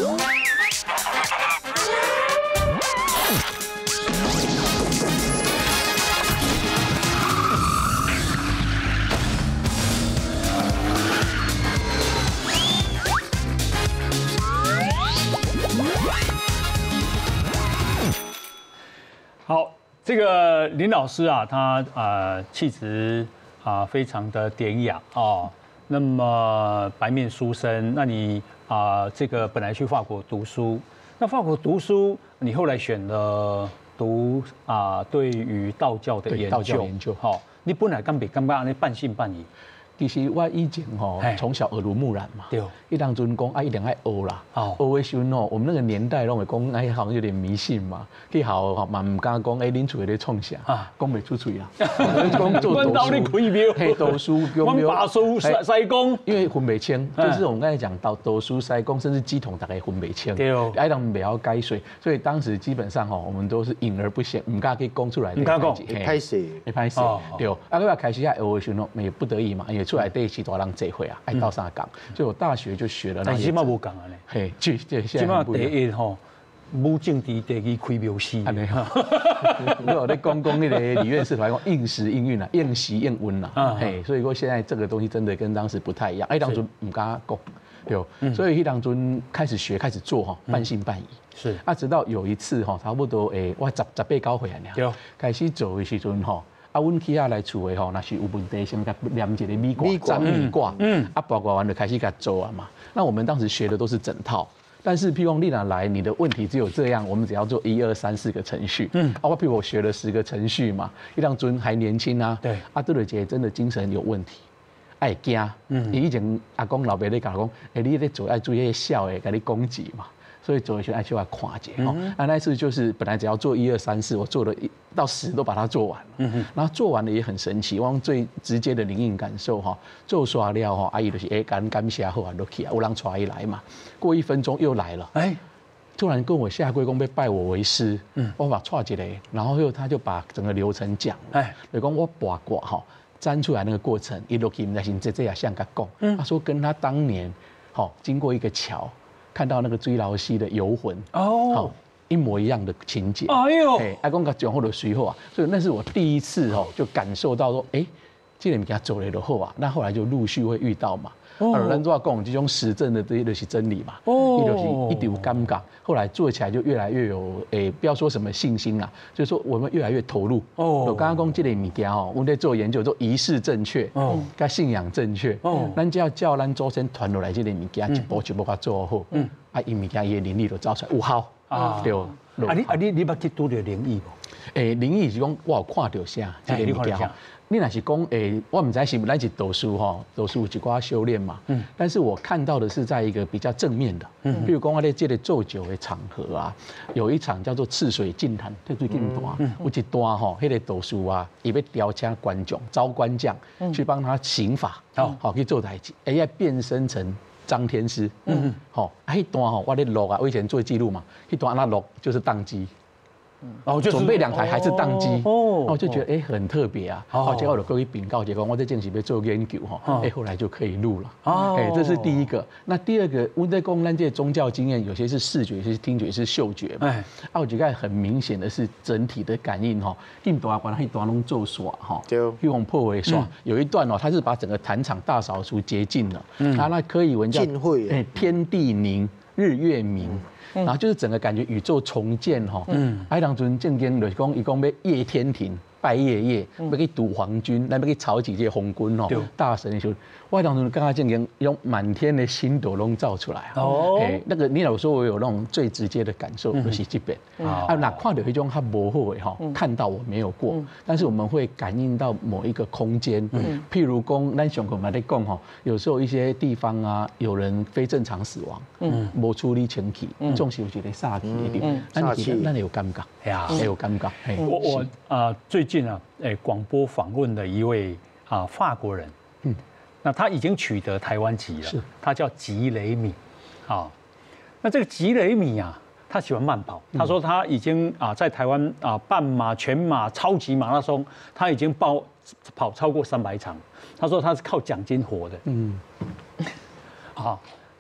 好，这个林老师啊，他气质非常的典雅哦。那么白面书生，那你这个本来去法国读书，那法国读书，你后来选了读对于道教的研究，好，你本来刚那半信半疑。 其实我以前从小耳濡目染嘛， 对， 一当阵讲一定爱学啦，学的时候我们那个年代拢会讲好像有点迷信嘛，去校嘛唔敢讲恁厝在创啥，讲袂出嘴啦，讲做道理开庙， 读书讲庙，把书西公， 因为分袂清，就是我们刚才讲到读书西公，甚至乩童大概分袂清， 对哦， 爱当袂晓解水，所以当时基本上我们都是隐而不显，唔敢去讲出来， 唔敢讲， 会歹势，对，我开始学的时候也不得已嘛，因为出来对其他人聚会爱到啥讲，所以我大学就学了。 但是现在无讲啊呢， 嘿，现在第一武政治第二开庙师， 安尼哈。我在讲那个理院社团讲应时应运啦，应时应运啦，嘿，所以说现在这个东西真的跟当时不太一样。当初唔敢讲，对，所以当初开始学开始做半信半疑。 是直到有一次差不多我18、19岁啊，开始做的时阵阮去来厝的那是有问题，先甲念一个米卦、张米卦，卜卦完就开始甲做啊嘛。那我们当时学的都是整套，但是譬如你来，你的问题只有这样，我们只要做1、2、3、4个程序，我譬如我学了10个程序嘛，一当尊还年轻啊，对，对了姐真的精神有问题，爱惊，以前阿公老爸咧讲，你咧做爱注意笑诶，甲你攻击嘛。所以做一些爱去看一下那次就是本来只要做1、2、3、4，我做了1到10都把它做完了。然后做完了也很神奇，我用最直接的灵应感受做刷了阿姨就是感谢好啊，都去啊，有人带伊来嘛。过1分钟又来了，突然跟我下跪讲要拜我为师，我把带一个，然后他就把整个流程讲，就讲我卜卦粘出来那个过程，伊落去在先这样像甲讲，他说跟他当年经过一个桥。看到那个追劳西的游魂一模一样的情节。哎呦，阿公甲讲好就随后啊，所以那是我第一次就感受到说，这个物件做了就好啊。那后来就陆续会遇到嘛。咱怎讲这种实证的这些就是真理嘛。伊就是一定有感觉，后来做起来就越来越有不要说什么信心啦，就是说我们越来越投入。我刚刚讲这个物件我们在做研究，做仪式正确，跟信仰正确。咱就要叫咱祖先传落来这个物件，一步一步甲做好。伊物件伊的灵力就走出来有效对。 你捌去拄着灵异无？ 灵异是讲我有看到啥，这个物件。你若是讲我唔知是不是咱是读书读书有一寡修炼嘛。但是我看到的是在一个比较正面的，比如讲我在这个做酒的场合啊，有一场叫做赤水净坛，这最近大，有一段迄个读书啊，伊要调请官将招官将去帮他刑法，去做代志，要变身成张天师。迄段我咧录啊，我以前做记录嘛，迄段那录就是宕机。准备2台还是宕机，我就觉得很特别啊。结果我就过去禀告，结果我在正式要做研究后来就可以录了。这是第一个。那第二个，我在讲咱这宗教经验，有些是视觉，有些是听觉，是嗅觉嘛。我觉得很明显的是整体的感应印度啊，管它一段拢做耍玉皇破为耍。有一段它是把整个坛场大扫除洁净了，那科以文叫天地宁，日月明。然后就是整个感觉宇宙重建当阵正经就是讲，伊讲要夜天庭拜夜，要去堵皇军，来要去炒几届红军大神的时候，我当阵刚刚正经用满天的星斗拢照出来那个你老说我有那种最直接的感受，就是这边那看到一种它模糊的看到我没有过，但是我们会感应到某一个空间，譬如讲咱上课嘛在讲有时候一些地方啊，有人非正常死亡，无处理清气，总是有一个煞气的地方，咱有感觉，有感觉。 我最近广播访问了一位法国人，那他已经取得台湾籍了，他叫吉雷米，那这个吉雷米啊，他喜欢慢跑，他说他已经在台湾半马、全马、超级马拉松，他已经跑超过300场，他说他是靠奖金活的，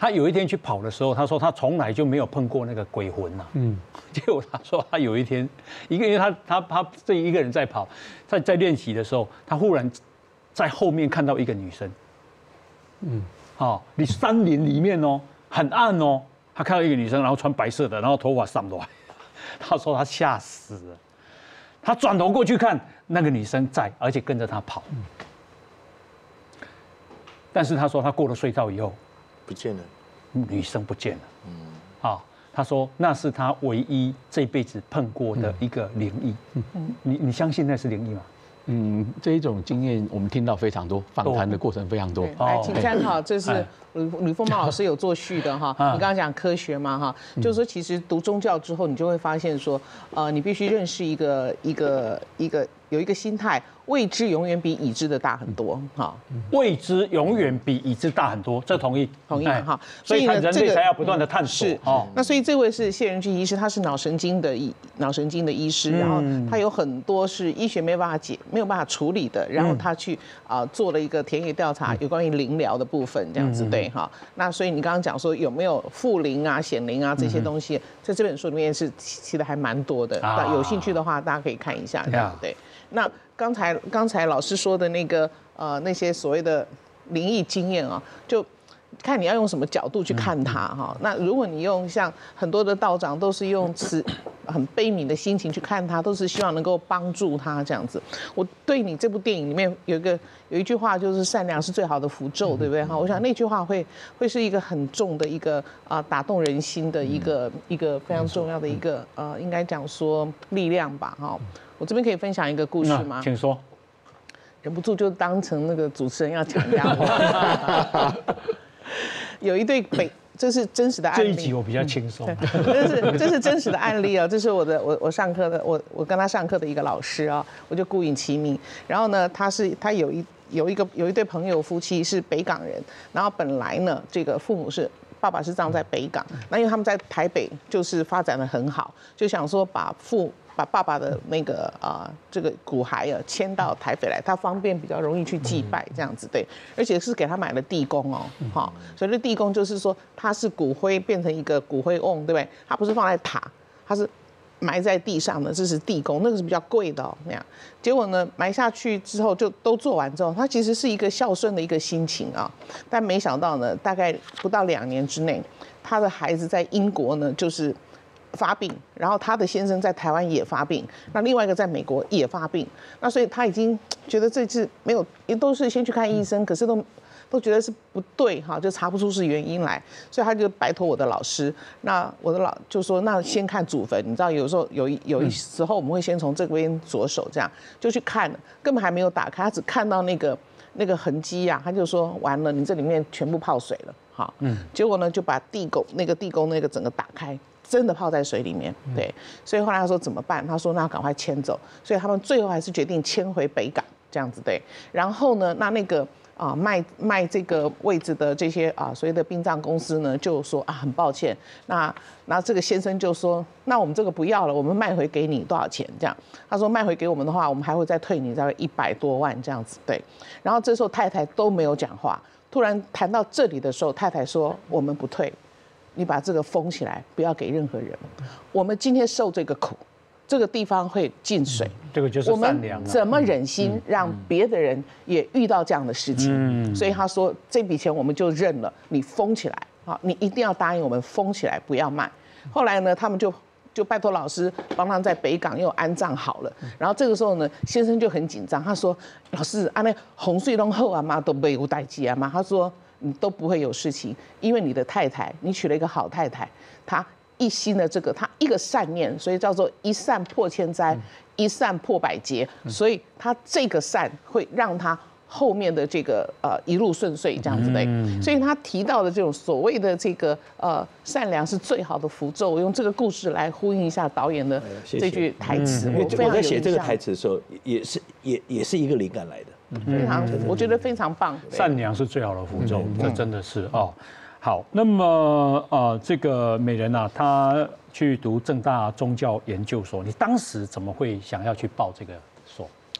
他有一天去跑的时候，他说他从来就没有碰过那个鬼魂呐。结果他说他有一天，因为他这一个人在跑，在练习的时候，他忽然在后面看到一个女生。你山林里面哦，很暗哦，他看到一个女生，然后穿白色的，然后头发散落来。他说他吓死了，他转头过去看，那个女生在，而且跟着他跑。但是他说他过了隧道以后， 不见了， 女生不见了。他说那是他唯一这辈子碰过的一个灵异。你相信那是灵异吗？ 这一种经验我们听到非常多，访谈的过程非常多。 来，请参考，这是吕凤茂老师有做序的哈。你刚刚讲科学嘛哈，就是说其实读宗教之后，你就会发现说，你必须认识一个有一个心态，未知永远比已知的大很多哈。 未知永远比已知大很多，这同意哈。 所以人类才要不断的探索。 是那所以这位是谢仁俊医师，他是脑神经的医师，然后他有很多是医学没有办法处理的，然后他去做了一个田野调查，有关于灵疗的部分这样子对哈。那所以你刚刚讲说有没有附灵啊、显灵啊这些东西，在这本书里面是其实还蛮多的。有兴趣的话，大家可以看一下，对。那刚才老师说的那个那些所谓的灵异经验啊，就看你要用什么角度去看它哈。那如果你用像很多的道长都是用很悲悯的心情去看它，都是希望能够帮助他这样子。我对你这部电影里面有一句话，就是善良是最好的符咒，对不对哈？我想那句话会是一个很重的一个打动人心的一个非常重要的一个应该讲说力量吧哈。我这边可以分享一个故事吗？ 请说。 忍不住就当成那个主持人要讲一下。有一对这是真实的案例。 这一集我比较轻松。 这是真实的案例啊！这是我上课的我跟他上课的一个老师啊，我就顾影其名。然后呢，他有一对朋友夫妻是北港人，然后本来呢，这个父母爸爸是葬在北港，那因为他们在台北就是发展得很好，就想说把爸爸的那个这个骨骸迁到台北来，他方便比较容易去祭拜这样子对，而且是给他买了地宫哦，所以这地宫就是说它是骨灰变成一个骨灰瓮，对不对？它不是放在塔，它是埋在地上的，这是地宫，那个是比较贵的那样。结果呢，埋下去之后就都做完之后，他其实是一个孝顺的一个心情但没想到呢，大概不到2年之内，他的孩子在英国呢就是发病，然后他的先生在台湾也发病，那另外一个在美国也发病，那所以他已经觉得这次没有，也都是先去看医生，可是都觉得是不对就查不出是原因来，所以他就拜托我的老师，那我的就说那先看祖坟，你知道有时候有一时候我们会先从这边着手，这样就去看，根本还没有打开，他只看到那个痕迹他就说完了，你这里面全部泡水了，结果呢就把地宫那个整个打开。真的泡在水里面，对，所以后来他说怎么办？他说那要赶快迁走，所以他们最后还是决定迁回北港这样子对。然后呢，那个卖这个位置的这些所谓的殡葬公司呢，就说很抱歉，那这个先生就说，那我们这个不要了，我们卖回给你多少钱？这样，他说卖回给我们的话，我们还会再退你大概100多万这样子对。然后这时候太太都没有讲话，突然谈到这里的时候，太太说我们不退。你把这个封起来，不要给任何人。我们今天受这个苦，这个地方会进水， 这个就是善良。 我们怎么忍心让别的人也遇到这样的事情？所以他说这笔钱我们就认了，你封起来你一定要答应我们封起来，不要卖。后来呢，他们就拜托老师帮他在北港又安葬好了。然后这个时候呢，先生就很紧张，他说：“老师，那洪水弄后嘛都没有代志嘛。”他说。你都不会有事情，因为你的太太，你娶了一个好太太，她一心的她一个善念，所以叫做一善破千灾，一善破百劫，所以她这个善会让她后面的这个一路顺遂这样子的，所以他提到的这种所谓的这个善良是最好的符咒，我用这个故事来呼应一下导演的这句台词。 我在写这个台词的时候，也是一个灵感来的。 非常，我觉得非常棒。 善良是最好的符咒，这真的是好，那么这个美人她去读政大宗教研究所，你当时怎么会想要去报这个所？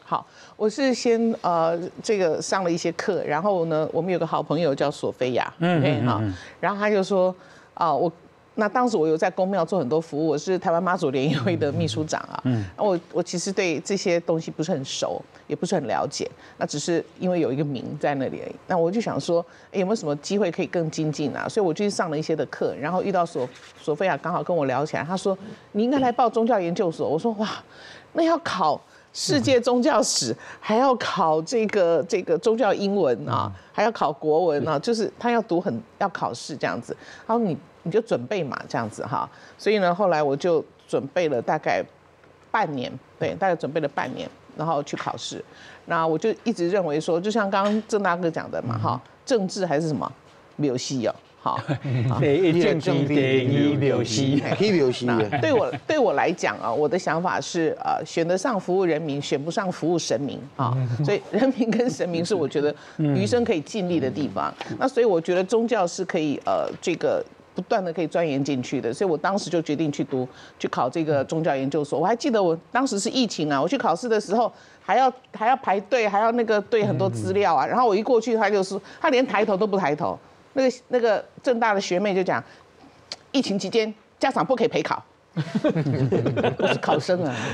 好，我是先这个上了一些课，然后呢，我们有个好朋友叫索菲亚，好，然后他就说那当时我有在公庙做很多服务，我是台湾妈祖联谊会的秘书长啊。我其实对这些东西不是很熟，也不是很了解，那只是因为有一个名在那里而已。那我就想说，有没有什么机会可以更精进啊？所以我就去上了一些的课，然后遇到索菲亚刚好跟我聊起来，他说你应该来报宗教研究所。我说哇，那要考世界宗教史，还要考这个宗教英文啊，还要考国文啊，就是他要要考试这样子。他说你就准备嘛，这样子哈。所以呢，后来我就准备了大概半年，对，大概准备了半年，然后去考试。那我就一直认为说，就像刚刚郑大哥讲的嘛，哈，政治还是什么流戏哦。好， 政治第一流戏， 流戏。 对我来讲啊，我的想法是选得上服务人民，选不上服务神明啊。所以人民跟神明是我觉得余生可以尽力的地方。那所以我觉得宗教是可以这个不断的可以钻研进去的。所以我当时就决定去考这个宗教研究所。我还记得我当时是疫情啊，我去考试的时候还要排队，还要那个对很多资料啊。然后我一过去，他连抬头都不抬头。那个政大的学妹就讲，疫情期间家长不可以陪考，我是考生啊，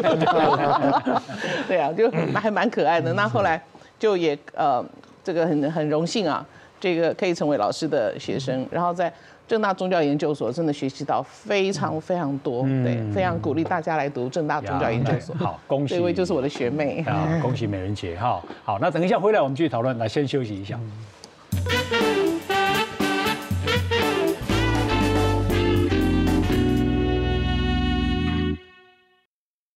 对啊，就还蛮可爱的。那后来就也这个很荣幸啊，这个可以成为老师的学生，然后在政大宗教研究所真的学习到非常非常多，对，非常鼓励大家来读政大宗教研究所。 好，恭喜， 这位就是我的学妹啊，恭喜美人姐哈。好，那等一下回来我们继续讨论，来先休息一下。